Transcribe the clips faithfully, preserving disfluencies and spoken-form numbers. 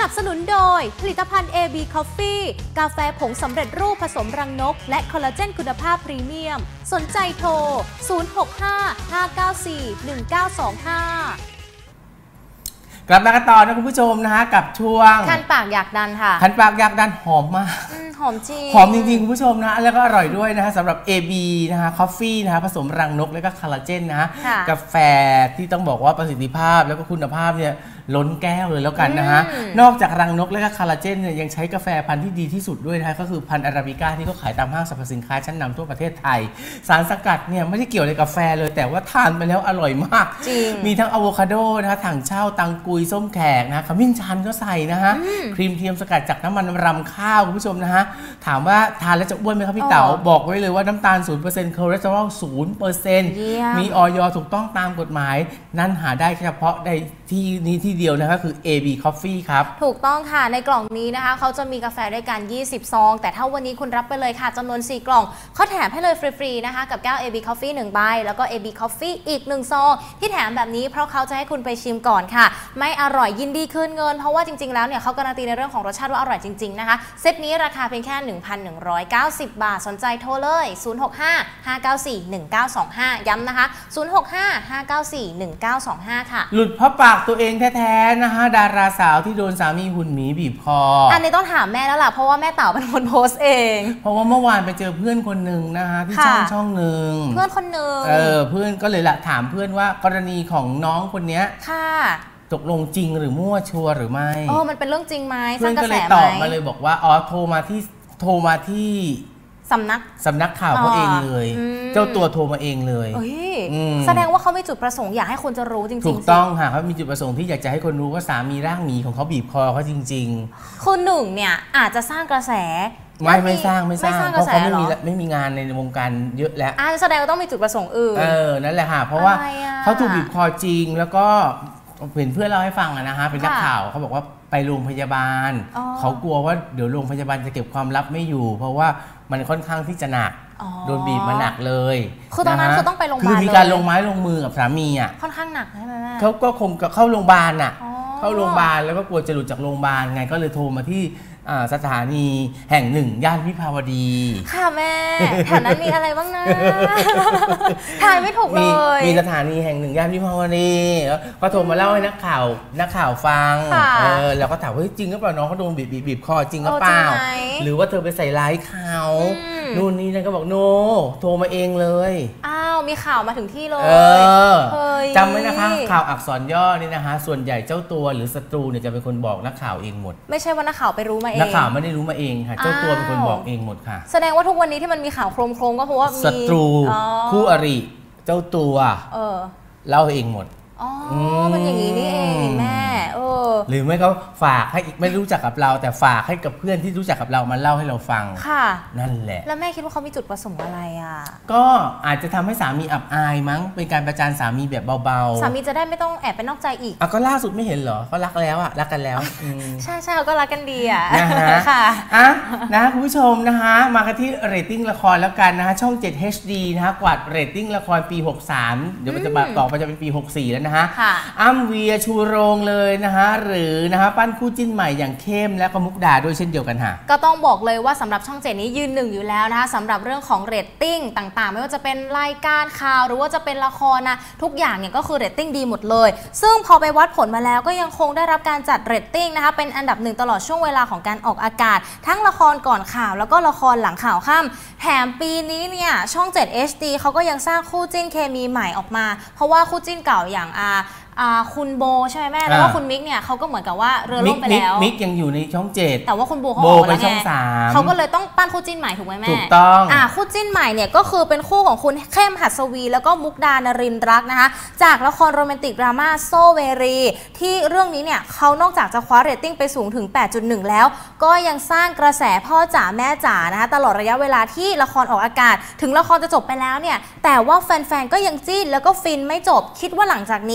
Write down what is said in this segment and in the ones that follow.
นับสนุนโดยผลิตภัณฑ์ เอ บี Coffee กาแฟผงสำเร็จรูปผสมรังนกและคอลลาเจนคุณภาพพรีเมียมสนใจโทรศูนย์ หก ห้า ห้า เก้า สี่ หนึ่ง เก้า สอง ห้ากลับมากันต่อนะคุณผู้ชมนะฮะกับช่วงคันปากอยากดันค่ะคันปากอยากดันหอมมากหอมจริงหอมจริงๆคุณผู้ชมนะแล้วก็อร่อยด้วยนะฮะสำหรับ เอ บี นะฮะ Coffee นะฮะผสมรังนกแล้วก็คอลลาเจนนะฮะกาแฟที่ต้องบอกว่าประสิทธิภาพแล้วก็คุณภาพเนี่ยล้นแก้วเลยแล้วกันนะฮะนอกจากรังนกและก็คอลลาเจนเนี่ยยังใช้กาแฟพันธุ์ที่ดีที่สุดด้วยนะฮะก็คือพันธุ์อาราบิก้าที่เขาขายตามห้างสรรพสินค้าชั้นนำทั่วประเทศไทยสารสกัดเนี่ยไม่ได้เกี่ยวอะไรกับกาแฟเลยแต่ว่าทานไปแล้วอร่อยมากมีทั้งอะโวคาโดนะฮะถังเช่าตังกุยส้มแขกนะขมิ้นชันก็ใส่นะฮะครีมเทียมสกัดจากน้ำมันรำข้าวคุณผู้ชมนะฮะถามว่าทานแล้วจะอ้วนไหมครับพี่เต๋าบอกไว้เลยว่าน้ำตาล ศูนย์เปอร์เซ็นต์ คอเลสเตอรอล ศูนย์เปอร์เซ็นต์ มีอย.ถูกต้องตามกฎหมายนั่นหาได้เฉพาะในที่นี้ที่เดียวนะคะคือ เอ บี Coffee ครับถูกต้องค่ะในกล่องนี้นะคะเขาจะมีกาแฟด้วยกันยี่สิบซองแต่ถ้าวันนี้คุณรับไปเลยค่ะจำนวนสี่กล่องเขาแถมให้เลยฟรีๆนะคะกับแก้ว เอ บี Coffee หนึ่งใบแล้วก็ เอ บี Coffee อีกหนึ่งซองที่แถมแบบนี้เพราะเขาจะให้คุณไปชิมก่อนค่ะไม่อร่อยยินดีคืนเงินเพราะว่าจริงๆแล้วเนี่ยเขาการันตีในเรื่องของรสชาติว่าอร่อยจริงๆนะคะเซตนี้ราคาเพียงแค่ หนึ่งพันหนึ่งร้อยเก้าสิบ บาทสนใจโทรเลยศูนย์ หก ห้า ห้า เก้า สี่ หนึ่ง เก้า สอง ห้าย้ำนะคะศูนย์ หก ห้า ห้า เก้า สี่ หนึ่ง เก้า สอง ห้าค่ะหลุดเพราะปากตัวเองแท้ๆนะคะดาราสาวที่โดนสามีหุ่นหมีบีบคออันนี้ต้องถามแม่แล้วล่ะเพราะว่าแม่เต๋าเป็นคนโพสต์เองเพราะว่าเมื่อวานไปเจอเพื่อนคนหนึ่งนะคะที่ช่องช่องหนึ่งเพื่อนคนหนึ่งเออเพื่อนก็เลยละถามเพื่อนว่ากรณีของน้องคนนี้ค่ะตกลงจริงหรือมั่วชัวร์หรือไม่โอ้มันเป็นเรื่องจริงไหมเพื่อนก็เลยตอบมาเลยบอกว่าอ๋อโทรมาที่โทรมาที่สำนักสำนักข่าวเขาเองเลยเจ้าตัวโทรมาเองเลยแสดงว่าเขามีจุดประสงค์อยากให้คนจะรู้จริงๆถูกต้องค่ะเขามีจุดประสงค์ที่อยากจะให้คนรู้ว่าสามีร่างหมีของเขาบีบคอเขาจริงๆคนหนึ่งเนี่ยอาจจะสร้างกระแสไม่ไม่สร้างไม่สร้างเพราะเขาไม่มีไม่มีงานในวงการเยอะแล้วอ่าแสดงว่าต้องมีจุดประสงค์อื่นเออนั่นแหละค่ะเพราะว่าเขาถูกบีบคอจริงแล้วก็เห็นเพื่อนเล่าให้ฟังนะฮะเป็นนักข่าวเขาบอกว่าไปโรงพยาบาลเขากลัวว่าเดี๋ยวโรงพยาบาลจะเก็บความลับไม่อยู่เพราะว่ามันค่อนข้างที่จะหนักโดนบีบมาหนักเลยคือตอนนั้นคือต้องไปโรงพยาบาลคือมีการลงไม้ลงมือกับสามีอ่ะค่อนข้างหนักใช่ไหมแม่เขาก็คงเข้าโรงพยาบาลอ่ะเข้าโรงพยาบาลแล้วก็กลัวจะหลุดจากโรงพยาบาลไงก็เลยโทรมาที่สถานีแห่งหนึ่งย่านวิภาวดีค่ะแม่แถวนั้นมีอะไรบ้างนะถ่ายไม่ถูกเลยมีสถานีแห่งหนึ่งย่านวิภาวดีก็โทรมาเล่าให้นักข่าวนักข่าวฟังเออแล้วก็ถามว่าจริงหรือเปล่าน้องเขาโดนบีบบีบคอจริงหรือเปล่าหรือว่าเธอไปใส่ร้ายเขานู่นนี่นั่นก็บอกโนโทรมาเองเลยอ้าวมีข่าวมาถึงที่เลยเออจำไว้นะคะข่าวอักษรย่อนี่นะคะส่วนใหญ่เจ้าตัวหรือศัตรูเนี่ยจะเป็นคนบอกนักข่าวเองหมดไม่ใช่ว่านักข่าวไปรู้มาเองนักข่าวไม่ได้รู้มาเองค่ะเจ้าตัวเป็นคนบอกเองหมดค่ะแสดงว่าทุกวันนี้ที่มันมีข่าวโครมโครมก็เพราะว่ามีศัตรูคู่อริเจ้าตัวเออเล่าเองหมดอ๋อมันอย่างนี้นี่เองแม่เออหรือไม่เขาฝากให้ไม่รู้จักกับเราแต่ฝากให้กับเพื่อนที่รู้จักกับเรามาเล่าให้เราฟังค่ะนั่นแหละแล้วแม่คิดว่าเขามีจุดประสงค์อะไรอ่ะก็อาจจะทำให้สามีอับอายมั้งเป็นการประจานสามีแบบเบาๆสามีจะได้ไม่ต้องแอบไปนอกใจอีกอ่ะก็ล่าสุดไม่เห็นเหรอเขารักแล้วอ่ะรักกันแล้วใช่ใช่เขาก็รักกันดีอ่ะนะฮะค่ะอ่ะนะคุณผู้ชมนะคะมากันที่เรตติ้งละครแล้วกันนะคะช่องเจ็ด เอช ดี นะคะกวาดเรตติ้งละครปีหกสามเดี๋ยวมันจะต่อไปจะเป็นปีหกสี่แล้วนะฮะอ้ำเวียชูโรงเลยนะคะหรือนะคะปั้นคู่จิ้นใหม่อย่างเข้มและก็มุกดาด้วยเช่นเดียวกันค่ะก็ต้องบอกเลยว่าสำหรับช่องเจ็ดนี้ยืนหนึ่งอยู่แล้วนะคะสำหรับเรื่องของเรตติ้งต่างๆไม่ว่าจะเป็นรายการข่าวหรือว่าจะเป็นละครนะทุกอย่างเนี่ยก็คือเรตติ้งดีหมดเลยซึ่งพอไปวัดผลมาแล้วก็ยังคงได้รับการจัดเรตติ้งนะคะเป็นอันดับหนึ่งตลอดช่วงเวลาของการออกอากาศทั้งละครก่อนข่าวแล้วก็ละครหลังข่าวค่ำแถมปีนี้เนี่ยช่องเจ็ด เอช ดี เขาก็ยังสร้างคู่จิ้นเคมีใหม่ออกมาเพราะว่าคู่จิ้นเก่าอย่างอาคุณโบใช่ไหมแม่แล้วก็คุณมิกเนี่ยเขาก็เหมือนกับว่าเรือล่มไปแล้วมิกยังอยู่ในช่องเจ็ดแต่ว่าคุณโบเขาโบไปช่องสามเขาก็เลยต้องปั้นคู่จิ้นใหม่ถูกไหมแม่ถูกต้องอ่าคู่จิ้นใหม่เนี่ยก็คือเป็นคู่ของคุณเข้มหัสวีแล้วก็มุกดานรินทร์รักนะคะจากละครโรแมนติกดราม่าโซเวรีที่เรื่องนี้เนี่ยเขานอกจากจะคว้าเรตติ้งไปสูงถึง แปดจุดหนึ่ง แล้วก็ยังสร้างกระแสพ่อจ๋าแม่จ๋านะคะตลอดระยะเวลาที่ละครออกอากาศถึงละครจะจบไปแล้วเนี่ยแต่ว่าแฟนๆก็ยังจิ้นแล้วก็ฟินไม่จบคิดว่าหลังจากนี้น่าจะ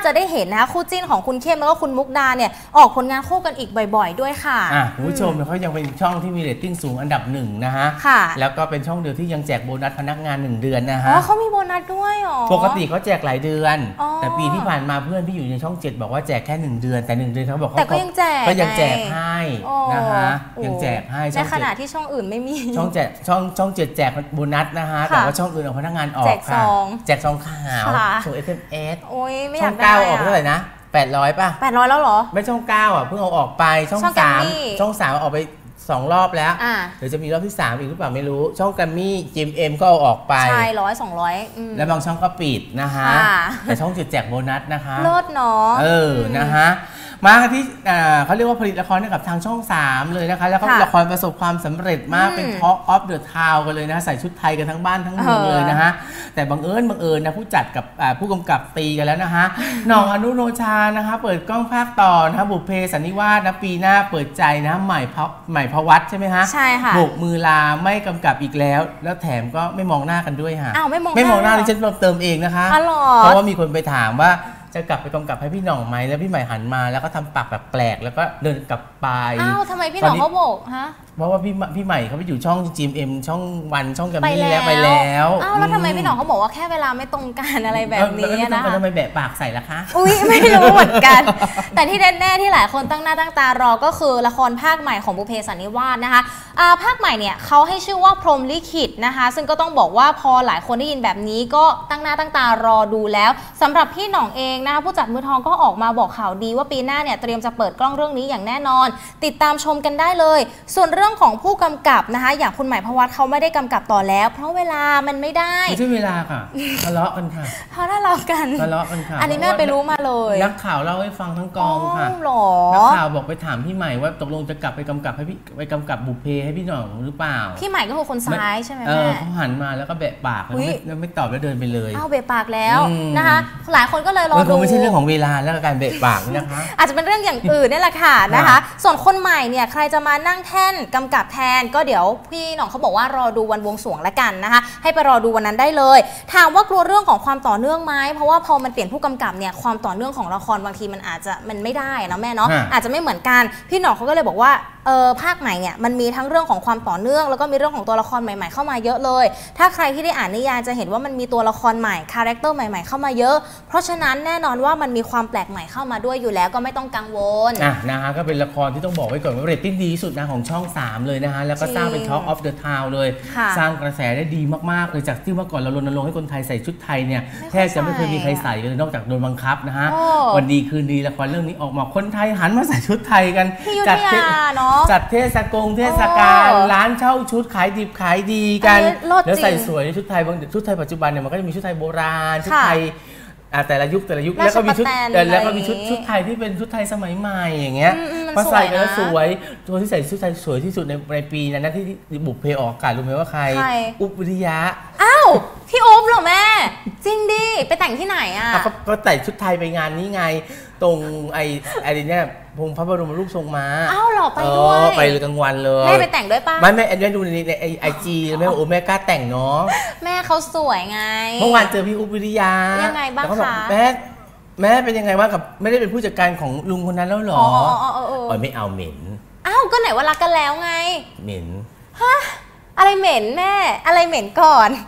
จะได้เห็นนะคะคู่จิ้นของคุณเข้มแล้วก็คุณมุกดาเนี่ยออกผลงานคู่กันอีกบ่อยๆด้วยค่ะอ่ะคุณผู้ชมเขายังเป็นช่องที่มีเรตติ้งสูงอันดับหนึ่งนะฮะแล้วก็เป็นช่องเดียวที่ยังแจกโบนัสพนักงานหนึ่งเดือนนะฮะอ๋อเขามีโบนัสด้วยหรอปกติเขาแจกหลายเดือนแต่ปีที่ผ่านมาเพื่อนพี่อยู่ในช่องเจ็ดบอกว่าแจกแค่หนึ่งเดือนแต่หนึ่งเดือนเขาบอกเขาก็ยังแจกก็ยังแจกให้นะฮะยังแจกให้ในขณะที่ช่องอื่นไม่มีช่องแจกช่องช่องเจ็ดแจกโบนัสนะฮะแต่ว่าช่องอื่นเอาพนักงานออกค่ะแจกซองขาวส่ง เอส เอ็ม เอสโอ้ยไม่อยากได้ช่องเก้าออกเท่าไหร่นะแปดร้อยป่ะแปดร้อยแล้วเหรอไม่ช่องเก้าอ่ะเพิ่งเอาออกไปช่องสามช่องสามออกไปสองรอบแล้วเดี๋ยวจะมีรอบที่สามอีกหรือเปล่าไม่รู้ช่องแกรมมี่จิมเอ็มก็เอาออกไปใช่ร้อยสองร้อยแล้วบางช่องก็ปิดนะฮะแต่ช่องเจ็ดแจกโบนัสนะคะเลิศเนาะเออนะฮะมาที่เขาเรียกว่าผลิตละครให้กับทางช่องสามเลยนะคะแล้วก็ละครประสบความสำเร็จมากเป็น Talk of the Town กันเลยนะใส่ชุดไทยกันทั้งบ้านทั้งเมืองเลยนะฮะแต่บังเอิญบังเอิญนะผู้จัดกับผู้กำกับตีกันแล้วนะฮะหน่องอนุโนชานะคะเปิดกล้องภาคต่อนะบุพเพสันนิวาสนะปีหน้าเปิดใจนะใหม่พใหม่พวัตใช่ไหมฮะใช่ค่ะโบกมือลาไม่กำกับอีกแล้วแล้วแถมก็ไม่มองหน้ากันด้วยฮะอ้าวไม่มองไม่มองหน้าดิฉันเติมเองนะคะเพราะว่ามีคนไปถามว่าจะกลับไปกำกับให้พี่หน่องไหมแล้วพี่ใหม่หันมาแล้วก็ทำปากแบบแปลกแล้วก็เดินกลับไปอ้าวทำไมพี่หน่องเขาบอกฮะเพราะว่าพี่พี่ใหม่เขาไปอยู่ช่องจีเอ็มช่องวันช่องแกรมมี่แล้วไปแล้วอ้าวแล้วทำไมพี่หน่องเขาบอกว่าแค่เวลาไม่ตรงกันอะไรแบบนี้นะคะทำไมแบะปากใส่ล่ะคะอุ้ยไม่รู้เหมือนกันแต่ที่แน่ๆที่หลายคนตั้งหน้าตั้งตารอก็คือละครภาคใหม่ของบุพเพสันนิวาสนะคะภาคใหม่เนี่ยเขาให้ชื่อว่าพรหมลิขิตนะคะซึ่งก็ต้องบอกว่าพอหลายคนได้ยินแบบนี้ก็ตั้งหน้าตั้งตารอดูแล้วสำหรับพี่หน่องเองนะคะผู้จัดมือทองก็ออกมาบอกข่าวดีว่าปีหน้าเนี่ยเตรียมจะเปิดกล้องเรื่องนี้อย่างแน่นอนติดตามชมกันได้เลยส่วนเรื่องของผู้กำกับนะคะอย่างคุณใหม่พวัตเขาไม่ได้กำกับต่อแล้วเพราะเวลามันไม่ได้ไม่ใช่เวลาค่ะทะเลาะกันค่ะทะเลาะกันทะเลาะกันค่ะอันนี้แม่ไปรู้มาเลยนักข่าวเล่าให้ฟังทั้งกองค่ะนักข่าวบอกไปถามพี่ใหม่ว่าตกลงจะกลับไปกำกับให้พี่ไปกำกับบุพเพให้พี่หน่องหรือเปล่าพี่ใหม่ก็คือคนซ้ายใช่ไหมแม่เออเขาหันมาแล้วก็แบะปากแล้วไม่ไม่ตอบแล้วเดินไปเลยอ้าวแบะปากแล้วนะคะหลายคนก็เลยรอดูไม่ใช่เรื่องของเวลาแล้วการแบะปากนะคะอาจจะเป็นเรื่องอย่างอื่นนี่แหละค่ะนะคะส่วนคนใหม่เนี่ยใครจะมานั่งแท่นกำกับแทนก็เดี๋ยวพี่หน่องเขาบอกว่ารอดูวันบวงสรวงละกันนะคะให้ไปรอดูวันนั้นได้เลยถามว่ากลัวเรื่องของความต่อเนื่องไหมเพราะว่าพอมันเปลี่ยนผู้กำกับเนี่ยความต่อเนื่องของละครบางทีมันอาจจะมันไม่ได้นะแม่เนาะอาจจะไม่เหมือนกันพี่หน่องเขาก็เลยบอกว่าเออภาคใหม่เนี่ยมันมีทั้งเรื่องของความต่อเนื่องแล้วก็มีเรื่องของตัวละครใหม่ๆเข้ามาเยอะเลยถ้าใครที่ได้อ่านนิยายจะเห็นว่ามันมีตัวละครใหม่คาแรคเตอร์ใหม่ๆเข้ามาเยอะเพราะฉะนั้นแน่นอนว่ามันมีความแปลกใหม่เข้ามาด้วยอยู่แล้วก็ไม่ต้องกังวลอ่ะนะฮะก็เป็นละครที่ต้องบอกไว้ก่อนว่าเรตติ้งดีที่สุดนะของช่องสามเลยนะฮะแล้วก็สร้างเป็น Talk of the Town เลยสร้างกระแสได้ดีมากๆเลยจากที่เมื่อก่อนเรารณรงค์ให้คนไทยใส่ชุดไทยเนี่ยแทบจะไม่เคยมีใครใส่เลยนอกจากโดนบังคับนะฮะวันดีคืนดีละครเรื่องนี้ออกมาคนไทยหันมาใส่ชุดไทยกันจัดจัดเทศกงเทศกาลร้านเช่าชุดขายดิบขายดีกันแล้วใส่สวยในชุดไทยบางชุดไทยปัจจุบันเนี่ยมันก็จะมีชุดไทยโบราณชุดไทยแต่ละยุคแต่ละยุคแล้วก็มีชุดแล้วก็มีชุดชุดไทยที่เป็นชุดไทยสมัยใหม่อย่างเงี้ยมาใส่กันแล้วสวยตัวที่ใส่ชุดไทยสวยที่สุดในในปีนั้นที่บุพเพออกอากาศรู้ไหมว่าใครอุ๊บวิริยะอ้าวพี่อุ๊บเหรอแม่จริงดิไปแต่งที่ไหนอ่ะก็แต่งชุดไทยไปงานนี้ไงตรงไอ้ไอ้เนี่ยพงพระบรมรูปทรงม้าอ้าวหรอไปด้วยไปเลยกลางวันเลยแม่ไปแต่งด้วยป่ะไม่แม่แม่ดูในไอไอจีแม่โอ้แม่กล้าแต่งเนาะแม่เขาสวยไงเมื่อวานเจอพี่อุ๊บวิริยะยังไงบ้างคะแม่แม่เป็นยังไงว่ากับไม่ได้เป็นผู้จัดการของลุงคนนั้นแล้วหรออ๋ออ๋ออ๋อไม่เอาเหม็นอ้าวก็ไหนว่ารักกันแล้วไงเหม็นฮะอะไรเหม็นแม่อะไรเหม็นก่อน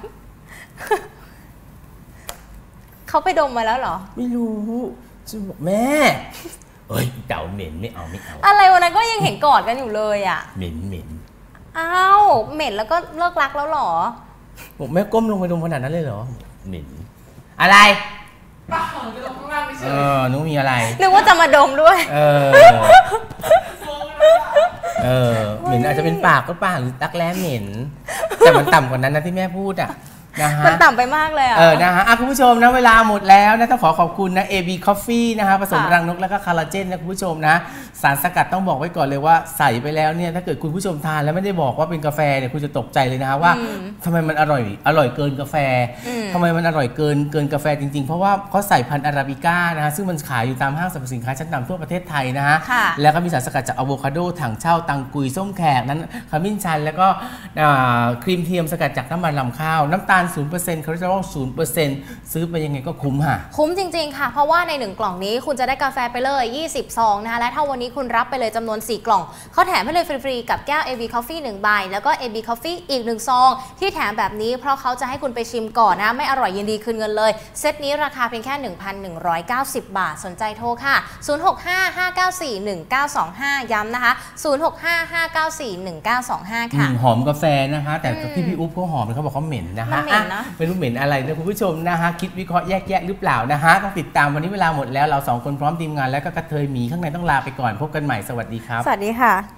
เขาไปดมมาแล้วเหรอไม่รู้จะบอกแม่เฮ้ยเต่าเหม็นไม่เอาไม่เอาอะไรวันนั้นก็ยังเห็นกอดกันอยู่เลยอ่ะเหม็นเหม็นอ้าวเหม็นแล้วก็เลิกรักแล้วหรอบอกแม่ก้มลงไปดมขนาดนั้นเลยเหรอเหม็นอะไรเออนุ้มีอะไรนึกว่าจะมาดมด้วยเออเออเหม็นอาจจะเป็นปากก็ปากหรือตักแร้เหม็นแต่มันต่ำกว่านั้นนะที่แม่พูดอ่ะนะฮะมันต่ำไปมากเลยอ่ะเออนะฮะคุณผู้ชมนะเวลาหมดแล้วนะต้องขอขอบคุณนะ เอ บี Coffee นะฮะผสมรังนกแล้วก็คอลลาเจนนะคุณผู้ชมนะสารสกัดต้องบอกไว้ก่อนเลยว่าใส่ไปแล้วเนี่ยถ้าเกิดคุณผู้ชมทานแล้วไม่ได้บอกว่าเป็นกาแฟเนี่ยคุณจะตกใจเลยนะฮะว่าทำไมมันอร่อยอร่อยเกินกาแฟทำไมมันอร่อยเกินเกินกาแฟจริงๆเพราะว่าเขาใส่พันธุ์อาราบิก้านะฮะซึ่งมันขายอยู่ตามห้างสรรพสินค้าชั้นนำทั่วประเทศไทยนะฮะแล้วก็มีสารสกัดจากอะโวคาโดถังเช่าตังกุยส้มแขกนั้นขมิ้นชันแล้วก็ครีมเทียมสกัดจากน้ำมันลำข้าวน้ำตาลศูนย์เปอร์เซ็นต์ คอเลสเตอรอล ศูนย์เปอร์เซ็นต์ ซื้อไปยังไงก็คุ้มค่ะคุ้มจริงๆค่ะเพราะว่าในหนึ่งกล่องนี้คุณจะได้กาแฟไปเลยยี่สิบซองนะคะและถ้าวันนี้คุณรับไปเลยจำนวนสี่กล่องเขาแถมให้เลยฟรีๆกับแก้ว เอ บี Coffee หนึ่งใบแล้วก็ เอ บี Coffee อีกหนึ่งซองที่แถมแบบนี้เพราะเขาจะให้คุณไปชิมก่อนนะไม่อร่อยยินดีคืนเงินเลยเซตนี้ราคาเพียงแค่ หนึ่งพันหนึ่งร้อยเก้าสิบ บาทสนใจโทรค่ะศูนย์ หก ห้า ห้า เก้า สี่ หนึ่ง เก้า สอง ห้าย้ำนะคะศูนย์ หก ห้า ห้า เก้า สี่ หนึ่ง เก้า สอง ห้าค่ะหอมกาแฟนะคะแต่ที่พี่อุ๊บเขาหอมเขาบอกเขาเหม็นนะฮะไม่รู้เหม็นอะไรนะคุณผู้ชมนะฮะคิดวิเคราะห์แยกแยะหรือเปล่านะฮะต้องติดตามวันนี้เวลาหมดแล้วเราสองคนพร้อมทีมงานแล้วก็กระเทยหมีข้างในต้องลาไปก่อนพบกันใหม่สวัสดีครับสวัสดีค่ะ